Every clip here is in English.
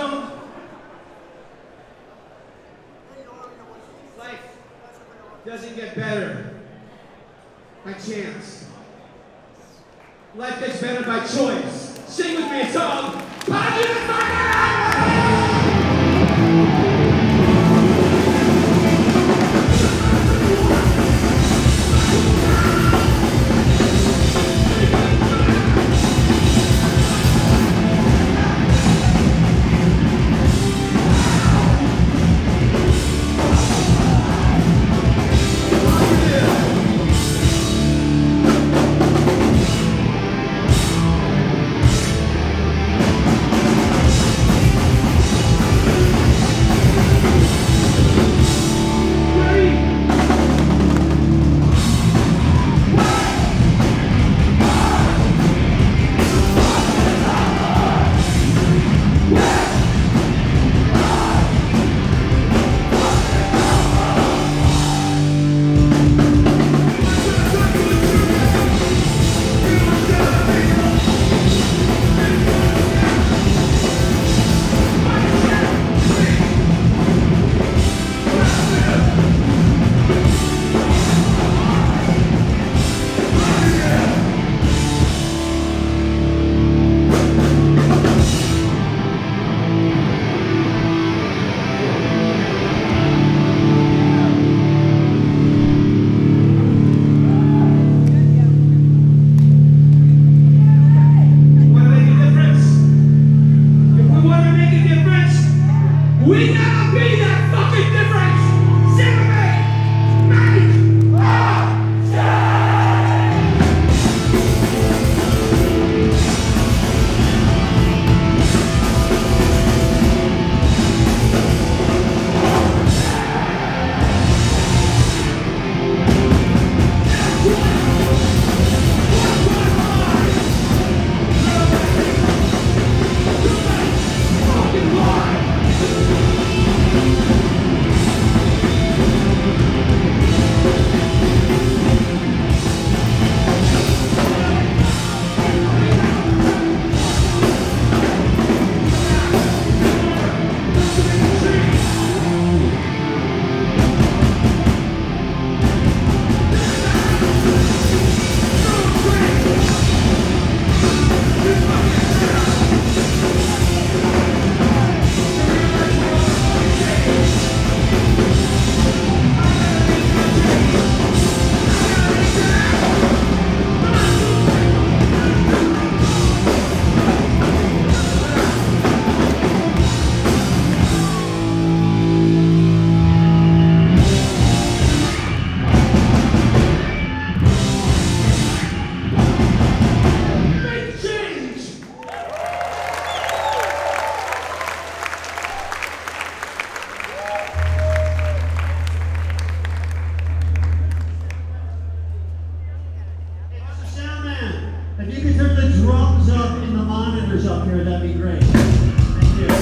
song? Life doesn't get better by chance. Life gets better by choice. Sing with me a song. Positive Fire! If you could turn the drums up in the monitors up here, that'd be great. Thank you.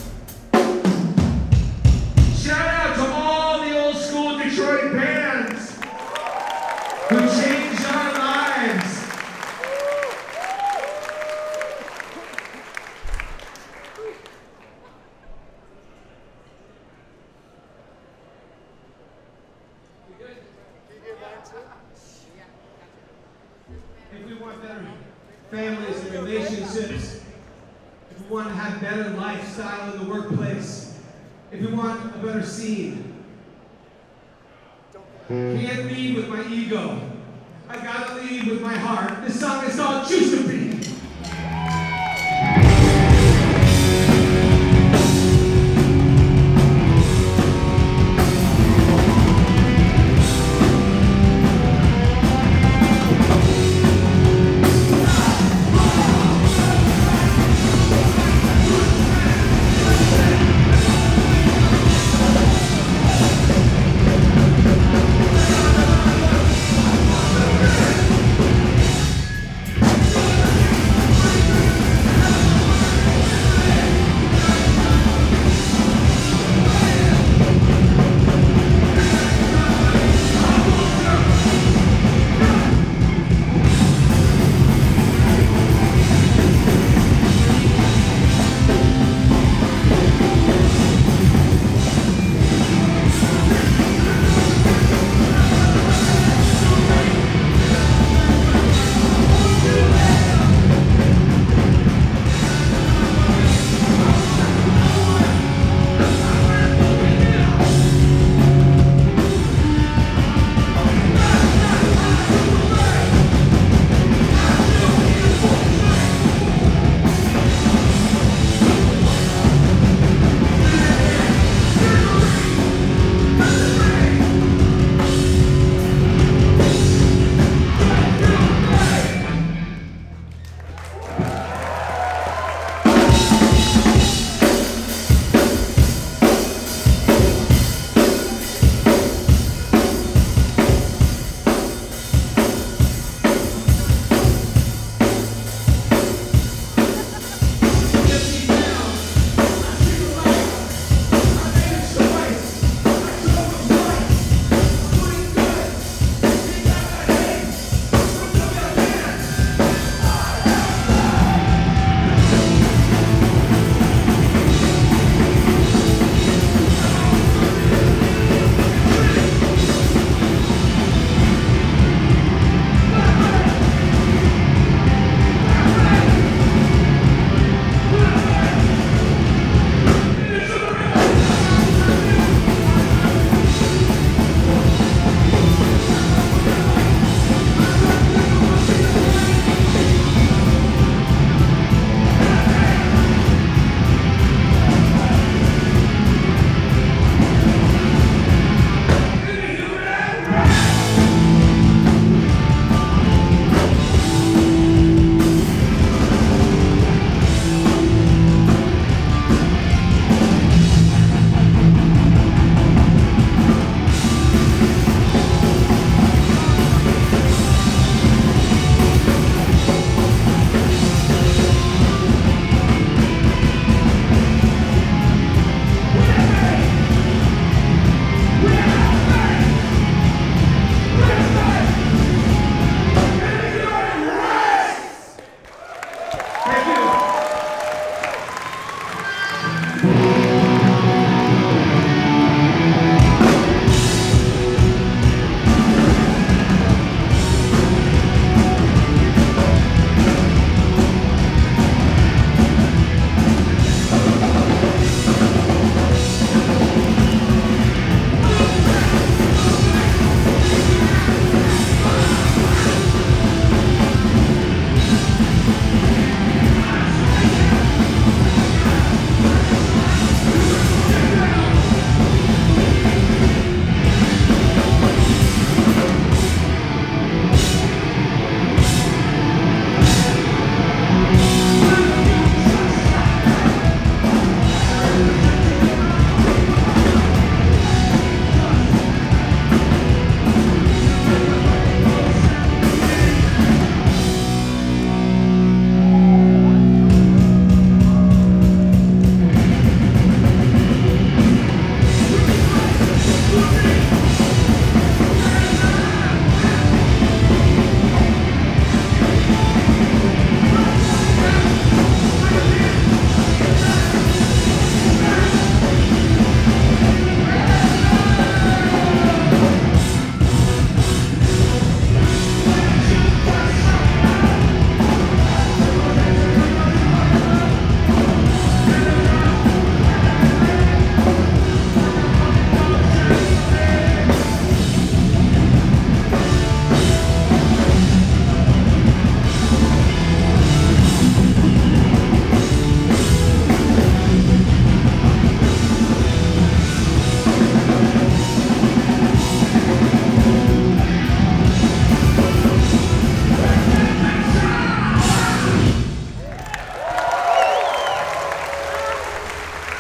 Shout out to all the old school Detroit bands who changed our lives. If we want better families and relationships, if we want to have better lifestyle in the workplace, if we want a better scene, can't lead with my ego. I gotta lead with my heart. This song is called Choose to Be.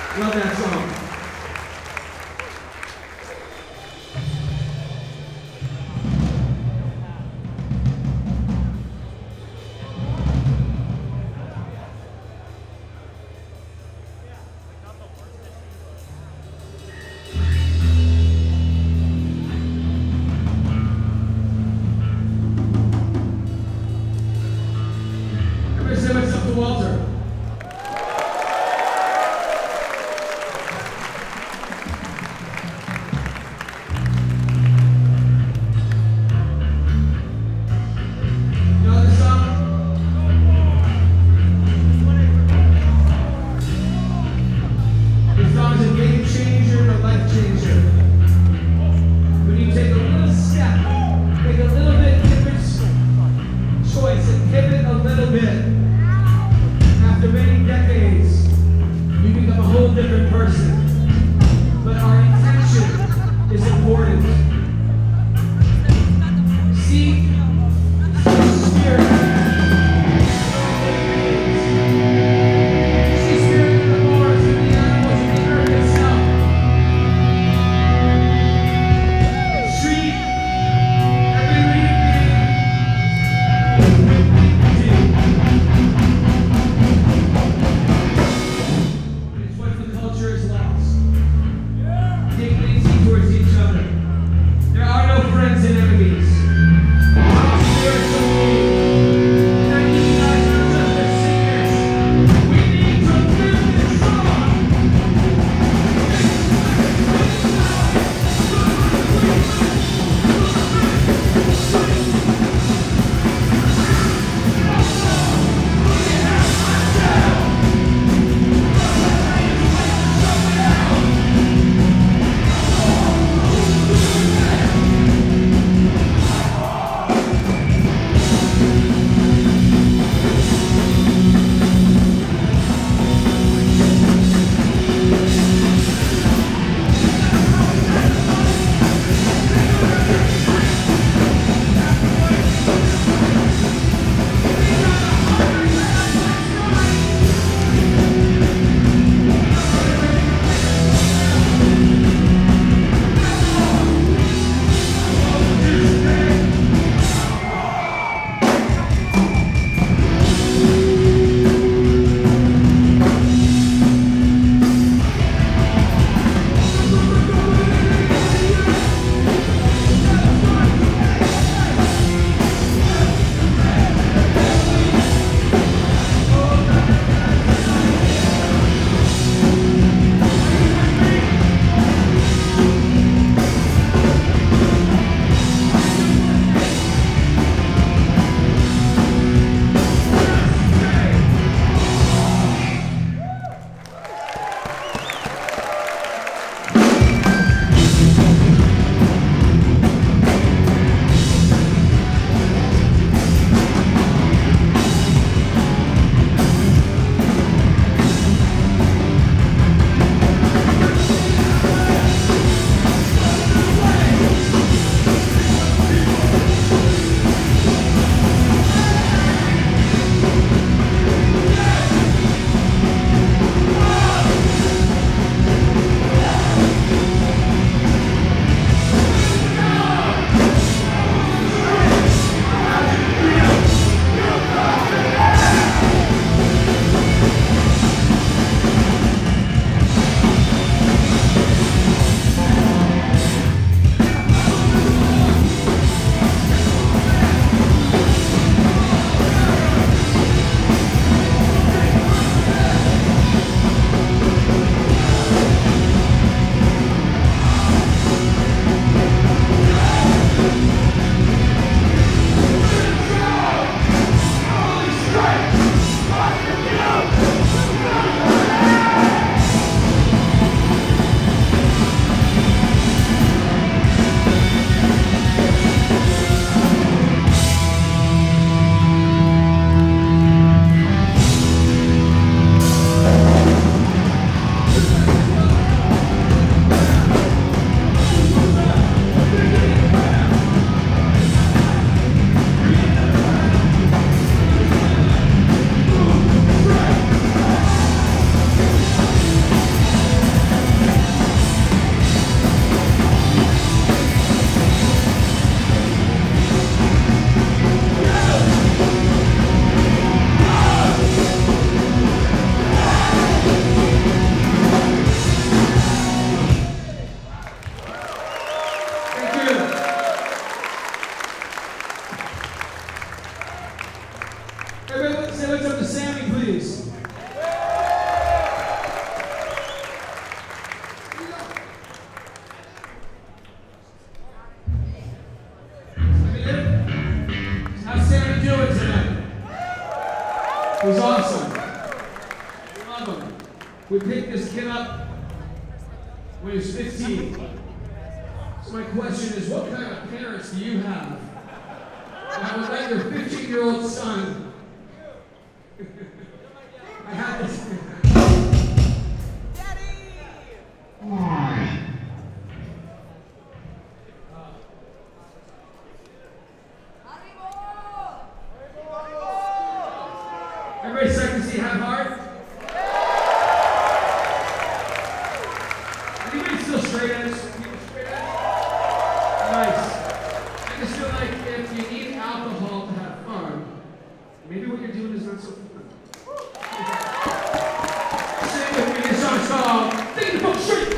Love that song. Everybody say what's up to Walter. After many decades, you become a whole different person. But our intention is important. Seek spirit. See spirit in the forest, in the animals, in the earth itself. Treat every living being. It's what the culture when he was 15. So my question is, what kind of parents do you have that would let your 15-year-old son... I have this... Everybody second to see Have Heart? Anybody still straight edge? People straight edge? Nice. I just feel like if you need alcohol to have fun, maybe what you're doing is not so fun. Sing with me, this song's called Thinking the Book Straight.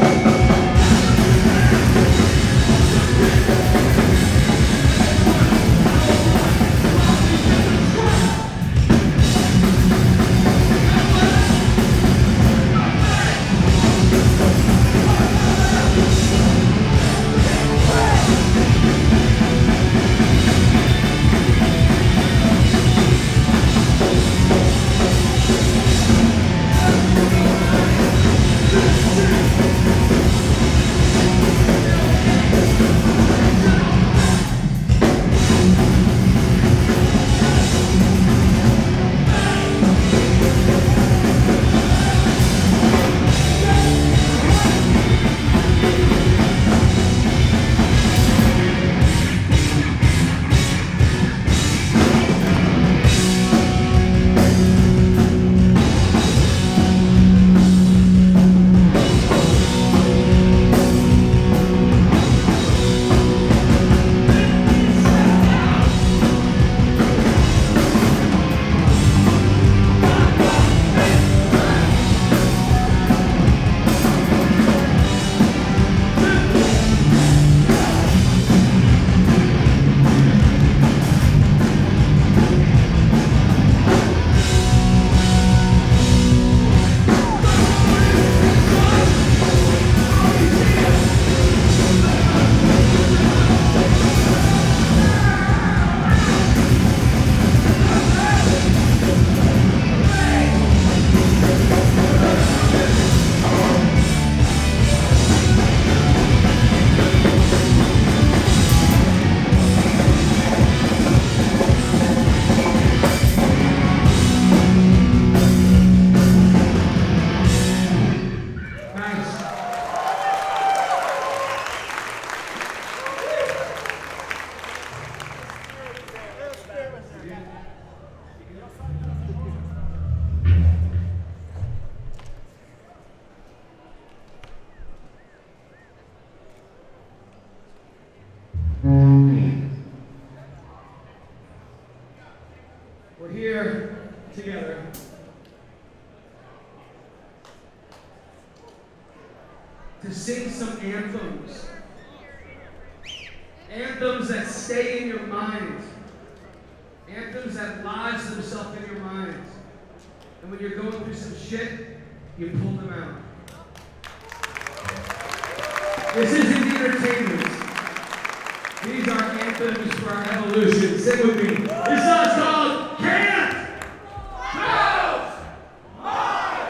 We're here together to sing some anthems. Anthems that stay in your mind. Anthems that lodge themselves in your mind. And when you're going through some shit, you pull them out. This isn't entertainment. These are anthems for our evolution. Sing with me. This song's called Can't Move My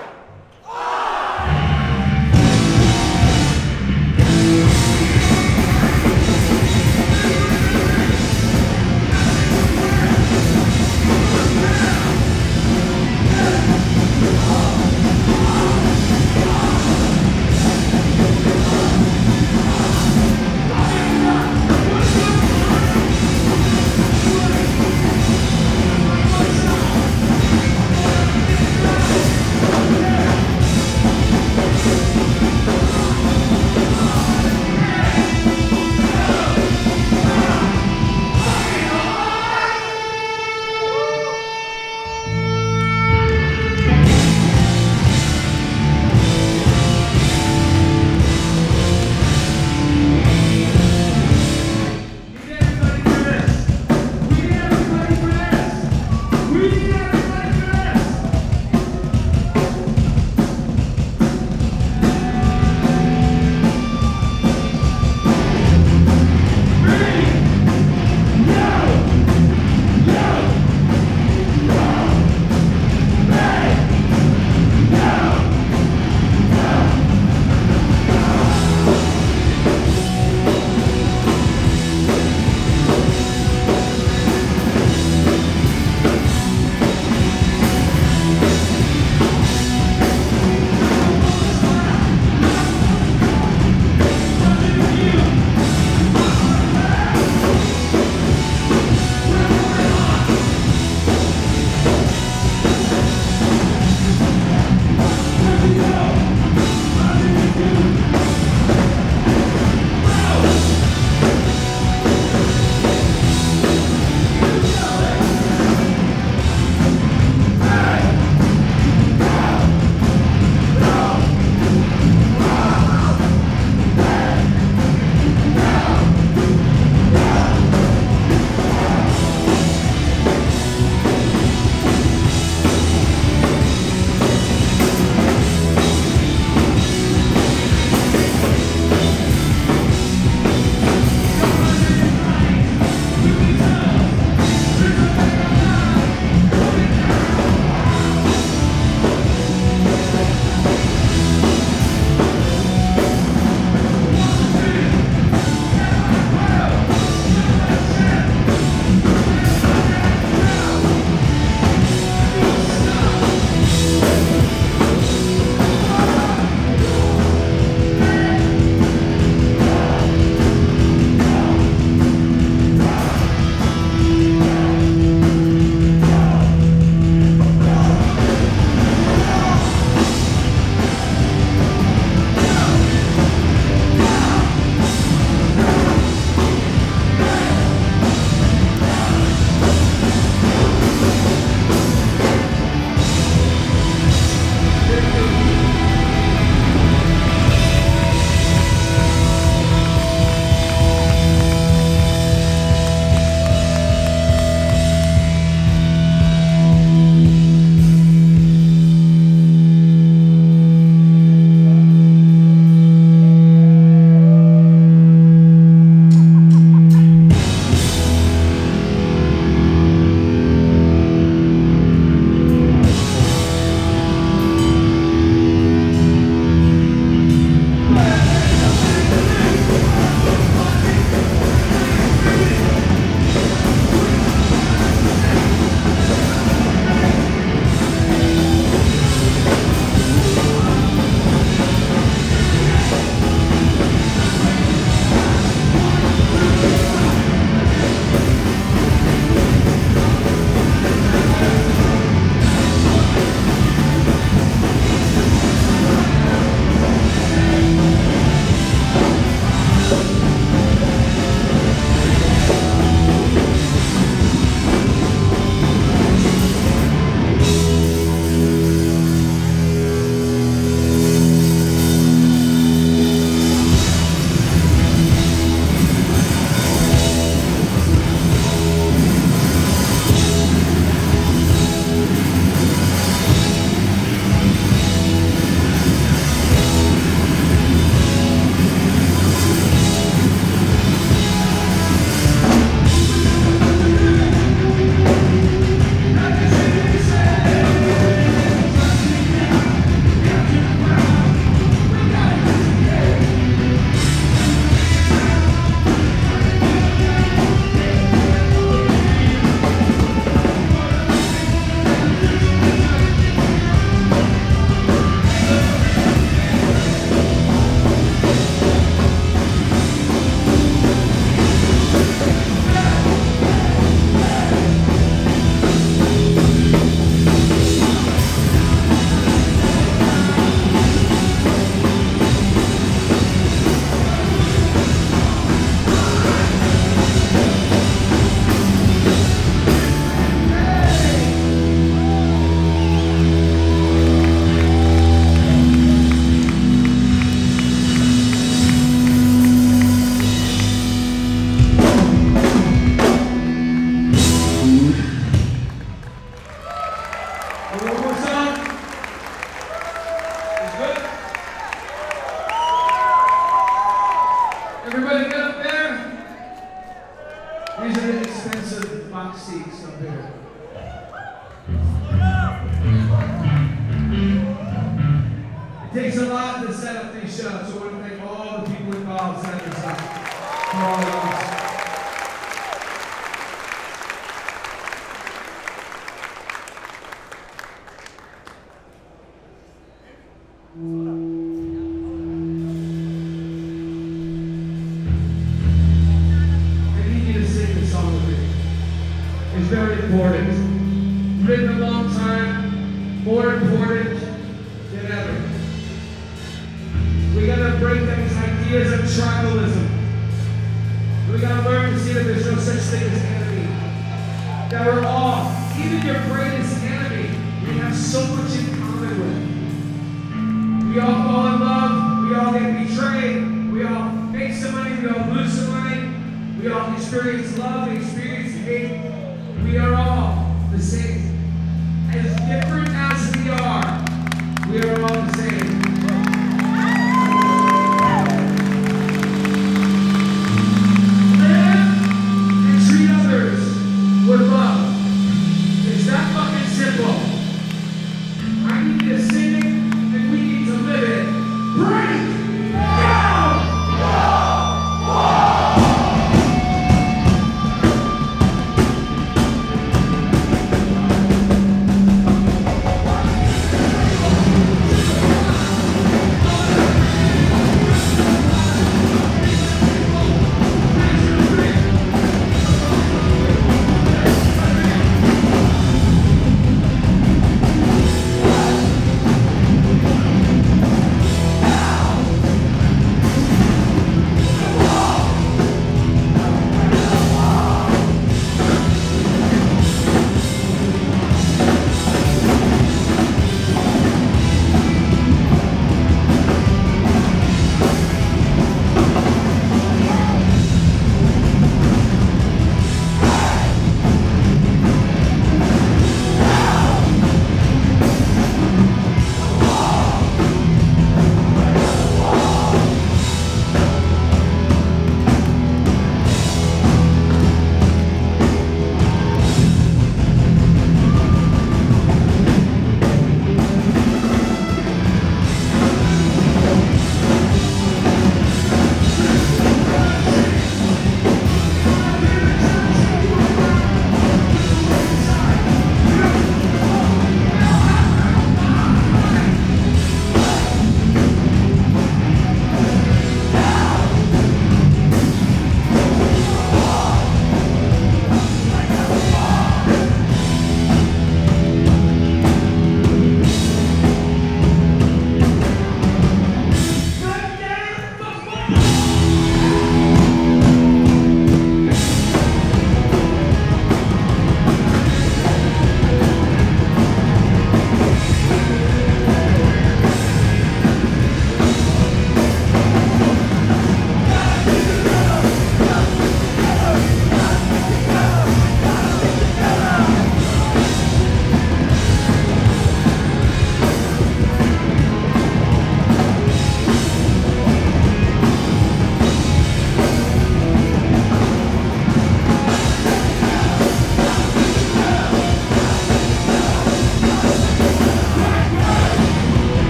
Everybody get up there? These are the expensive box seats up here. It takes a lot to set up these shows, so I want to thank all the people involved setting this up for all of us. It's very important. Written a long time, more important than ever. We gotta break these ideas of tribalism. We gotta learn to see that there's no such thing as enemy. That we're all, even your greatest enemy, we have so much in common with. We all fall in love, we all get betrayed, we all make some money, we all lose some money, we all experience love, we experience hate. We are all the same